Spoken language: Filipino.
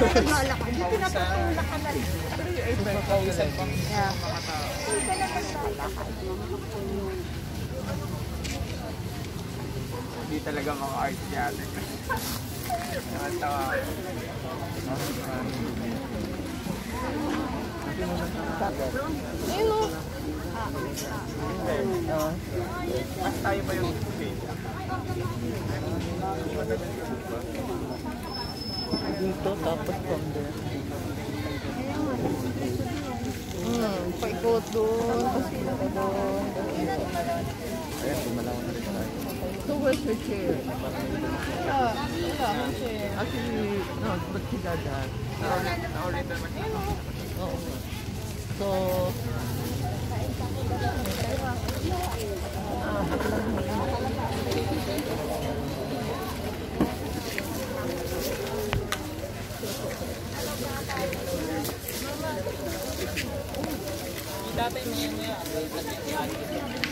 naglalakad. Hindi pinapatulak ka na rin. Pero yung April, kausap pang Yeah. mga tao. Hindi ka lang naglalakad. Hindi talaga mga art natin. Nakatawa. Ayun o. Mas tayo pa yung stage. Dito, tapos from there. Paikot doon. Pasila ka doon. Ayan, gumalaw na rin tayo. So where's her chair? Wala akong chair. Actually, no, ba't si Dada? Na-ulit naman. Oo. So, Dati may ano yan.